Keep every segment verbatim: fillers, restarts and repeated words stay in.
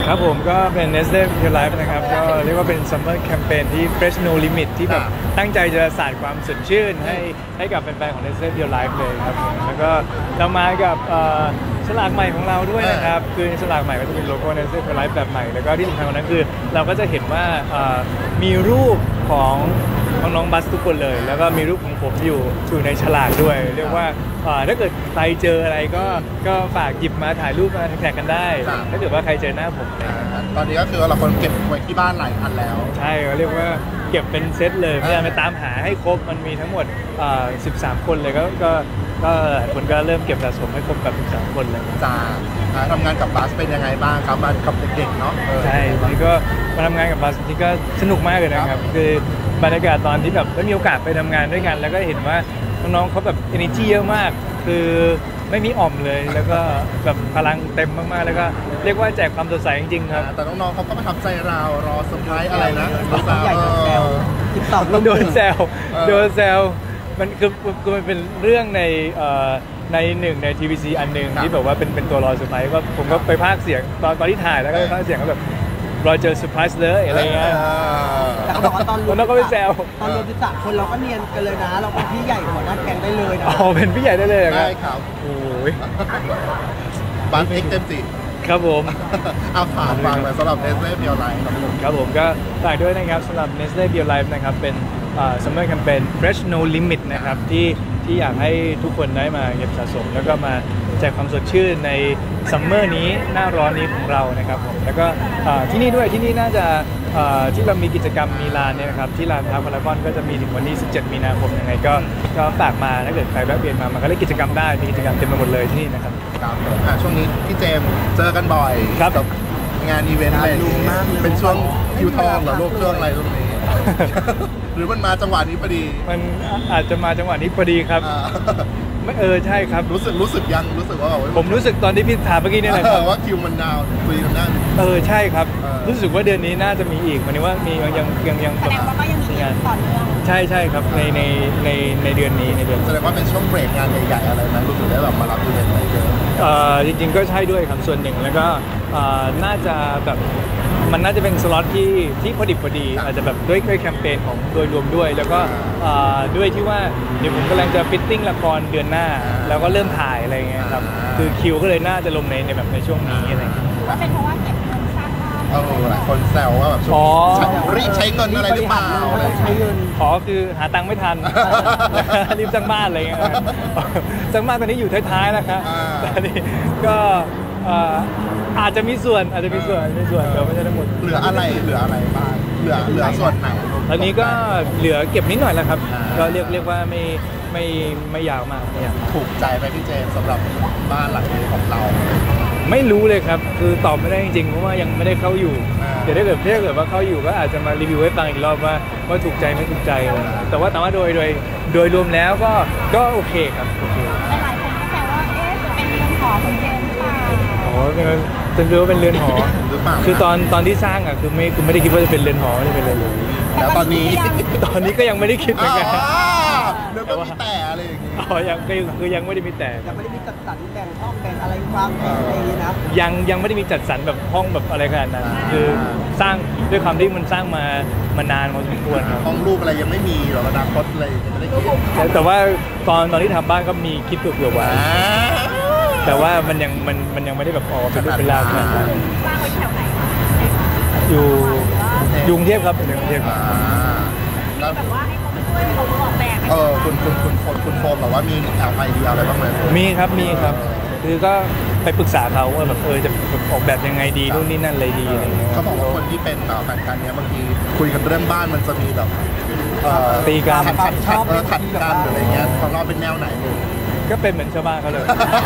ครับผมก็เป็น Nestle Pure Life นะครับก็เรียกว่าเป็น Summer Campaign ที่ Fresh No Limit ที่แบบตั้งใจจะสาดความสดชื่นให้ให้กับแฟนๆของ Nestle Pure Life เลยครับผมแล้วก็เรามากับฉลากใหม่ของเราด้วยนะครับคือฉลากใหม่ก็จะเป็นโลโก้ Nestle Pure Life แบบใหม่แล้วก็ที่สำคัญกว่านั้นคือเราก็จะเห็นว่ามีรูปของน้องๆบัสทุกคนเลยแล้วก็มีรูปของผมอยู่อยู่ในฉลากด้วยเรียกว่าถ้าเกิดใครเจออะไรก็ก็ฝากหยิบมาถ่ายรูปมาแท็กกันได้ถ้าเกิดว่าใครเจอหน้าผมตอนนี้ก็คือเราคนเก็บไว้ที่บ้านหลายอันแล้วใช่เรียกว่าเก็บเป็นเซตเลยพยายามไปตามหาให้ครบมันมีทั้งหมดสิบสามคนเลยก็ก็ก็หลายคนก็เริ่มเก็บสะสมให้ครบกับสิบสามคนเลยจ้าทำงานกับบัสเป็นยังไงบ้างครับมากับเด็กๆเนาะใช่นี่ก็มาทำงานกับบัสที่ก็สนุกมากเลยนะครับคือบรรยากาศตอนที่แบบได้มีโอกาสไปทำงานด้วยกันแล้วก็เห็นว่าน้องๆเขาแบบ energy เยอะมากคือไม่มีอ่อมเลยแล้วก็แบบพลังเต็มมากๆแล้วก็เรียกว่าแจกความสดใสจริงๆครับแต่น้องๆเขาก็ประทับใจเรารอเซอร์ไพรส์อะไรนะใหญ่โดนแซวติดต่อโดนแซวโดนแซวมันคือคือมันเป็นเรื่องในในหนึ่งในทีวีซีอันหนึ่งที่แบบว่าเป็นเป็นตัวรอเซอร์ไพรส์ก็ผมก็ไปพากย์เสียงตอนตอนที่ถ่ายแล้วก็ไปพากย์เสียงก็แบบรอเจอเซอร์ไพรส์เลยอะไรเงี้ยแต่เขาบอกว่าตอนเราก็ไปแซวตอนรวมที่สามคนเราก็เนียนกันเลยนะเราเป็นพี่ใหญ่หัวหน้าแก๊งได้เลยนะอ๋อเป็นพี่ใหญ่ได้เลยได้ครับโอ้ยบัสเอ็กเต็มสิครับผมเอาผ่านฟังไปสำหรับ Nestle Pure Life ครับผมครับผมก็ฝากด้วยนะครับสำหรับ Nestle Pure Life นะครับเป็น Summer Campaign Fresh No Limit นะครับที่ที่อยากให้ทุกคนได้มาเก็บสะสมแล้วก็มาแจกความสดชื่นในซัมเมอร์นี้หน้าร้อนนี้ของเรานะครับผมแล้วก็ที่นี่ด้วยที่นี่น่าจะที่เรามีกิจกรรมมีลานเนี่ยนะครับที่ลานพาร์คพารากอนก็จะมีถึงวันที่สิบเจ็ดมีนาคมยังไงก็ก็ฝากมาถ้าเกิดใครแวะเวียนมามันก็เล่นกิจกรรมได้มีกิจกรรมเต็มไปหมดเลยที่นี่นะครับครับช่วงนี้พี่เจมส์เจอกันบ่อยครับงานอีเวนต์อะไรเป็นช่วงคิวทองหรือโลกเครื่องอะไรตรงนี้หรือมันมาจังหวะนี้พอดีมันอาจจะมาจังหวะนี้พอดีครับไม่เออใช่ครับรู้สึกรู้สึกยังรู้สึกว่าผมรู้สึกตอนที่พี่ถามเมื่อกี้นี่แหละครับว่าคิวมันดาวคุยกันได้เออใช่ครับรู้สึกว่าเดือนนี้น่าจะมีอีกหมายถึงว่ามียังยังยังแสดงว่าก็ยังมีงานต่อเนื่องใช่ใช่ครับในในในในเดือนนี้ในเดือนแสดงว่าเป็นช่วงเบรกงานใหญ่ๆอะไรนะรู้สึกได้แบบมารับอีเวนต์อะไรเยอะเอ่อจริงๆก็ใช่ด้วยครับส่วนหนึ่งแล้วก็น่าจะแบบมันน่าจะเป็นสล็อตที่ที่พอดิบพอดีอาจจะแบบด้วยด้วยแคมเปญของโดยรวมด้วยแล้วก็ด้วยที่ว่าเดี๋ยวผมกำลังจะฟิตติ้งละครเดือนหน้าแล้วก็เริ่มถ่ายอะไรเงี้ยครับคือคิวก็เลยน่าจะลงในในแบบในช่วงนี้อะไรว่าเป็นเพราะว่าเก็บเงินสร้างบ้านเออหลายคนแซวว่าแบบรีบใช้เงินอะไรหรือเปล่าใช้เงินขอคือหาตังค์ไม่ทันรีบสร้างบ้านอะไรเงี้ยสร้างบ้านตอนนี้อยู่ท้ายๆแล้วครับตอนนี้ก็อาจจะมีส่วนอาจจะมีส่วนมีส่วนแต่ไม่ใช่ทั้งหมดเหลืออะไรเหลืออะไรบ้างเหลือเหลือส่วนไหนตอนนี้ก็เหลือเก็บนิดหน่อยแล้วครับก็เรียกเรียกว่าไม่ไม่ไม่ยาวมากถูกใจไหมพี่เจมส์สำหรับบ้านหลังนี้ของเราไม่รู้เลยครับคือตอบไม่ได้จริงๆเพราะว่ายังไม่ได้เข้าอยู่เดี๋ยวถ้าเกิดถ้าเกิดว่าเข้าอยู่ก็อาจจะมารีวิวให้ฟังอีกรอบว่าว่าถูกใจไม่ถูกใจแต่ว่าแต่ว่าโดยโดยโดยรวมแล้วก็ก็โอเคครับโอเคหลายคนก็แซวว่าเอ๊ะเป็นเรือนหอของเจมส์หรือเปล่าอ๋อเป็นเรือเป็นเรือนหอคือตอนตอนที่สร้างอ่ะคือไม่คือไม่ได้คิดว่าจะเป็นเรือนหอไม่ได้เป็นเลยแล้วตอนนี้ตอนนี้ก็ยังไม่ได้คิดเหมือนกันแล้วก็มีแต่อะไรอย่างงี้อ๋อยังคือคือยังไม่ได้มีแต่ยังไม่ได้มีจัดสรรแบ่งห้องแบ่งอะไรวางแผนอะไรอย่างนี้นะยังยังไม่ได้มีจัดสรรแบบห้องแบบอะไรขนาดนั้นคือสร้างด้วยความที่มันสร้างมามานานพอสมควรครับห้องรูปอะไรยังไม่มีหรอกอนาคตอะไรยังไม่ได้คิดแต่ว่าตอนตอนที่ทำบ้านก็มีคิดเผื่อไว้แต่ว่ามันยังมันมันยังไม่ได้แบบออกเป็นรูปเป็นร่างขนาดนั้นสร้างไว้แถวไหนอยู่กรุงเทพครับอยู่กรุงเทพแล้วแบบว่าให้เขาไปช่วยเขาออกแบบเออคุณคุณคุณคุณคุณโฟมแบบว่ามีแนวไอเดียอะไรบ้างไหมมีครับมีครับคือก็ไปปรึกษาเขาว่าแบบเออจะออกแบบยังไงดีนู่นนี่นั่นอะไรดีอะไรเงี้ยเขาบอกว่าคนที่เป็นแบบแฟนกันเนี้ยบางทีคุยกันเรื่องบ้านมันจะมีแบบตีกันขัดขัดขัดขัดกันหรืออะไรเงี้ยของเราเป็นแนวไหนก็เป็นเหมือนชาวบ้านเขาเลย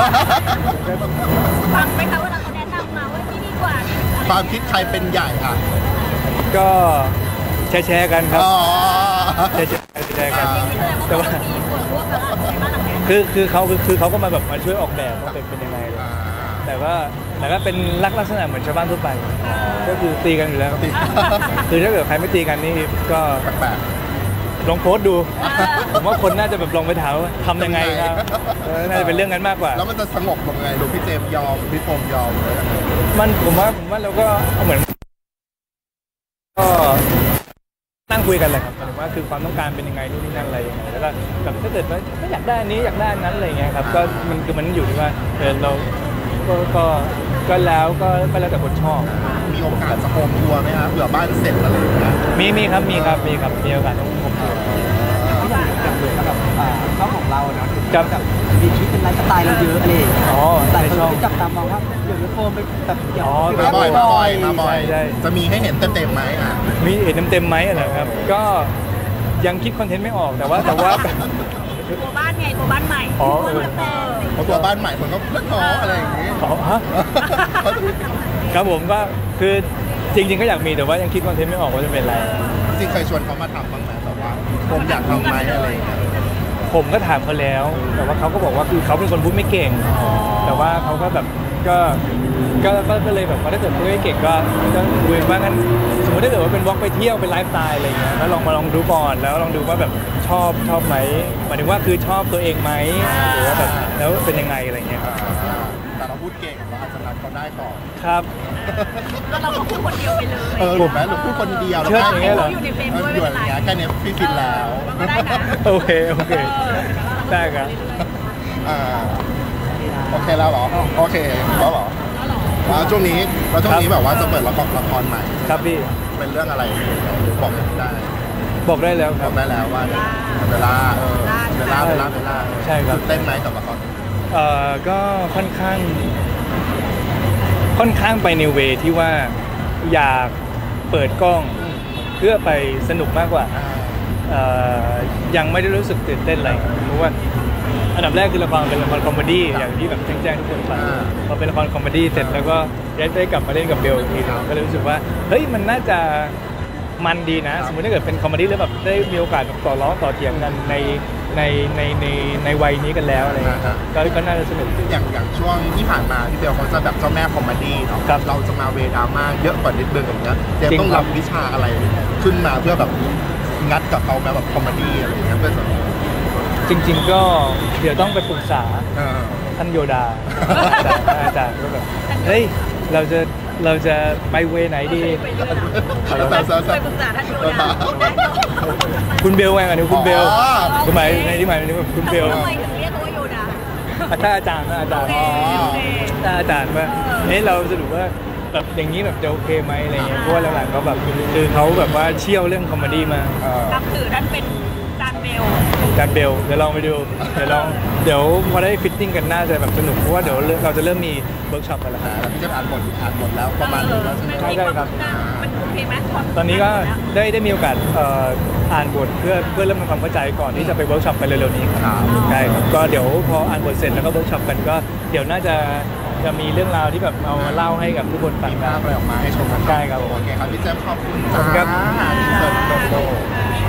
ฟังไหมคะเวลาเขาแนะนำมาว่าที่ดีกว่าความคิดใครเป็นใหญ่อ่ะก็แชร์แชร์กันครับแชร์แชร์กันแต่ว่าคือคือเขาคือเขาก็มาแบบมาช่วยออกแบบว่าเป็นเป็นยังไงแต่ว่าแต่ก็เป็นลักษณะเหมือนชาวบ้านทั่วไปก็คือตีกันอยู่แล้วคือถ้าเกิดใครไม่ตีกันนี่ก็แปลกลองโพสต์ดู ผมว่าคนน่าจะแบบลองไปถามว่าทำยังไงครับเออน่าจะเป็นเรื่องนั้นมากกว่าแล้วมันจะสงบลงไงหรือพี่เจมส์ยอมพี่โฟมยอมเลยมันผมว่าผมว่าเราก็เหมือนก็นั่งคุยกันแหละครับหมายถึงว่าคือความต้องการเป็นยังไงนู่นนี่นั่นอะไรยังไงแล้วก็แบบถ้าเกิดว่าไม่อยากได้อันนี้อยากได้อันนั้นอะไรอย่างเงี้ยครับก็มันคือมันอยู่ที่ว่าเออเราก็ก็ก็แล้วก็ก็แล้วแต่คนชอบมีโอกาสจะโฮมทัวร์ไหมครับเผื่อบ้านเสร็จอะไรอย่างเงี้ยมีมีครับมีครับมีครับมีโอกาสต้องพบก็อย่างอย่างเหมือนกับอ่าช่องของเราเนาะครับแบบมีชีวิตเป็นไลฟ์สไตล์เราเยอะอะไรอย่างเงี้ยอ๋อหลายในคนช่องก็จับตามองว่าเดี๋ยวนี้โฟมไปแบบเกี่ยวอ๋อกับมาบ่อยมาบ่อยมาบ่อยใช่จะมีให้เห็นเต็มๆไหมอ่ะมีเห็นเต็มๆไหมเหรอครับ ก็ยังคิดคอนเทนต์ไม่ออกแต่ว่าแต่ว่าตัวบ้านไงตัวบ้านใหม่อ๋อตัวเออเหมือนเดิมเพราะตัวบ้านใหม่คนก็เลิกท้ออะไรอย่างงี้อ๋อฮะครับผมก็คือจริง ๆ ก็อยากมีแต่ว่ายังคิดคอนเทนต์ไม่ออกว่าจะเป็นอะไรจริงเคยชวนเขามาทำบ้างไหมแบบว่าผมอยากทำไหมอะไรอย่างเงี้ยผมก็ถามเขาแล้ว แต่ว่าเขาก็บอกว่าคือเขาเป็นคนพูดไม่เก่ง แต่ว่าเขาก็แบบก็ก็ก็ก็เลยแบบว่าถ้าเกิดพูดไม่เก่งก็ก็คุยว่างั้นสมมติถ้าเกิดว่าเป็นวอล์กไปเที่ยวเป็นไลฟ์สไตล์อะไรอย่างเงี้ยแล้วลองมาลองดูก่อนแล้วลองดูว่าแบบชอบชอบไหมหมายถึงว่าคือชอบตัวเองไหมหรือว่าแบบแล้วเป็นยังไงอะไรอย่างเงี้ยครับอ่าแต่เราพูดเก่งเราอาจจะนัดเขาได้ก่อนครับแล้วเราก็พูดคนเดียวไปเลยเออหรือแม้หรือพูดคนเดียวเชื่ออย่างเงี้ยเหรออยู่ในเฟรมด้วยอไม่ยู่เป็นอไรย่างเงี้ยแค่เนี้ยพี่ฟินแล้วก็ได้นะโอเคโอเคได้ครับอ่าโอเคแล้วเหรอโอเคแล้วเหรอแล้วช่วงนี้แล้วช่วงนี้แบบว่าจะเปิดละครละครใหม่ครับพี่เป็นเรื่องอะไรบอกได้บอกได้แล้วคบรัอบ กได้แล้วว่าเวลาเออเวลาเวลาเวลาใช่ครับเต้นไหมกับละครเอ่อก็ค่อนข้าง ค่อนข้างไปในเวที่ว่าอยากเปิดกล้องเพื่อไปสนุกมากกว่า เอ่อยังไม่ได้รู้สึกตื่นเต้นอะไรเพราะว่าอันดับแรกคือละครเป็นละครคอมเมดี้อย่างที่แบบแจ้งๆทุกคนฟังพอเป็นละครคอมเมดี้เสร็จแล้วก็ได้ได้กลับมาเล่นกับเบลอีกทีนึงก็เลยรู้สึกว่าเฮ้ยมันน่าจะมันดีนะ สมมติถ้าเกิดเป็นคอมเมดี้แล้วแบบได้มีโอกาสแบบต่อร้องต่อเถียงกันในในในในในวัยนี้กันแล้วอะไรเงี้ยก็ก็น่าจะสนุกดีอย่างอย่างช่วงที่ผ่านมาพี่เบลเขาจะแบบเจ้าแม่คอมเมดี้เนาะครับเราจะมาเวดราม่าเยอะกว่านิดนึงแบบเนี้ยเจมจริงต้องครัรับ บวิชาอะไรขึ้นมาเพื่อแบบงัดกับเขาแบบแบบคอมเมดี้อะไรอย่างเงี้ยเพื่อจะจริง ๆ ก็เดี๋ยวต้องไปปรึกษาเออท่านโยดา อาจารย์อาจารย์ก็แบบเฮ้ยเราจะเราจะไปเวไหนดีไปเรื่อยนะแล้วแต่แต่เคแต่ยปรึกษาท่านโยดาได้เหรอคุณเบลไงอันนี้คุณเบลอ๋อคือหมายในที่หมายถึงว่าคุณเบลทำไมถึงเรียกเขาว่าโยดาอ่ะถ้าอาจารย์ถ้าอาจารย์โอเคโอเคถ้าอาจารย์ว่าเฮ้ยเราสรุปว่าแบบอย่างนี้แบบจะโอเคไหมอะไรเงี้ยเพราะว่าหลังๆก็แบบคือเขาแบบว่าเชี่ยวเรื่องคอมเมดี้มาเออนับถือท่านเป็นจานเบลอาจารย์เบลเดี๋ยวลองไปดูเดี๋ยวลองเดี๋ยวพอได้ฟิตติ้งกันน่าจะแบบสนุกเพราะว่าเดี๋ยวเราจะเริ่มมีเวิร์กช็อปกันแล้วอ่าแล้วพี่เจมอ่านบทอ่านบทแล้วประมาณนึงแล้วใช่ไหมใช่ใช่ครับมันโอเคไหมตอนนี้ก็ได้ได้มีโอกาสเอ่ออ่านบทเพื่อเพื่อเริ่มทำความเข้าใจก่อนที่จะไปเวิร์กช็อปกันเร็วๆนี้ครับใช่ครับก็เดี๋ยวพออ่านบทเสร็จแล้วก็เวิร์กช็อปกันก็เดี๋ยวน่าจะจะมีเรื่องราวที่แบบเอามาเล่าให้กับทุกคนฟังมีกัภาน พอะไรออกมาให้ชมกันใช่ครับผมโอเคครับพี่เจมขอบคุณขอบคุณครับจ้าเสิร์ฟโดโด